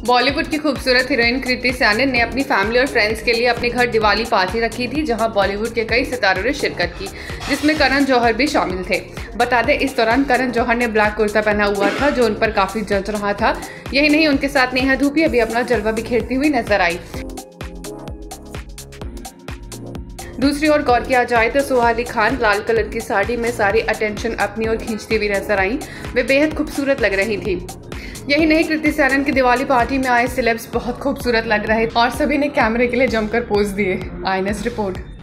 बॉलीवुड की खूबसूरत हीरोइन कृति सैनन ने अपनी फैमिली और फ्रेंड्स के लिए अपने घर दिवाली पार्टी रखी थी, जहां बॉलीवुड के कई सितारों ने शिरकत की, जिसमें करण जौहर भी शामिल थे। बता दें, इस दौरान करण जौहर ने ब्लैक कुर्ता पहना हुआ था, जो उन पर काफी जच रहा था। यही नहीं, उनके साथ नेहा धूपिया भी अपना जलवा बिखेरती हुई नजर आई। दूसरी ओर गौर किया जाए तो सुहा अली खान लाल कलर की साड़ी में सारी अटेंशन अपनी ओर खींचती हुई नजर आई। वे बेहद खूबसूरत लग रही थी। यही नहीं, कृति सैनन की दिवाली पार्टी में आए सेलेब्स बहुत खूबसूरत लग रहे और सभी ने कैमरे के लिए जमकर पोज दिए। IANS report.